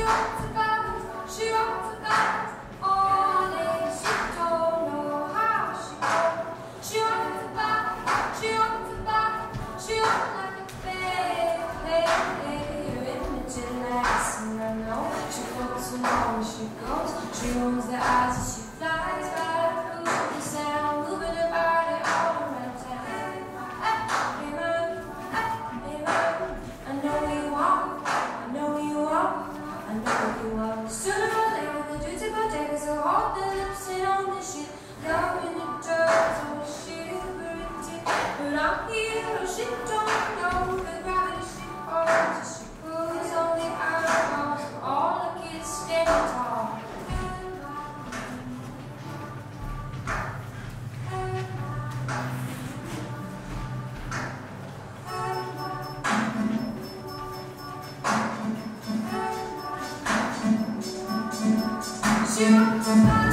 She goes, she owns the eyes as she flies right through the sound, moving her body all around town. Hey, run, I know you want, I know you want, I know you want. Sooner or later, the duty will take us to hold the lips in on the shit. Love in the dirt, on the shivering teeth. But I'm here, oh, she don't know the gravity she holds. She pulls on the eyeballs for all the kids standing tall. She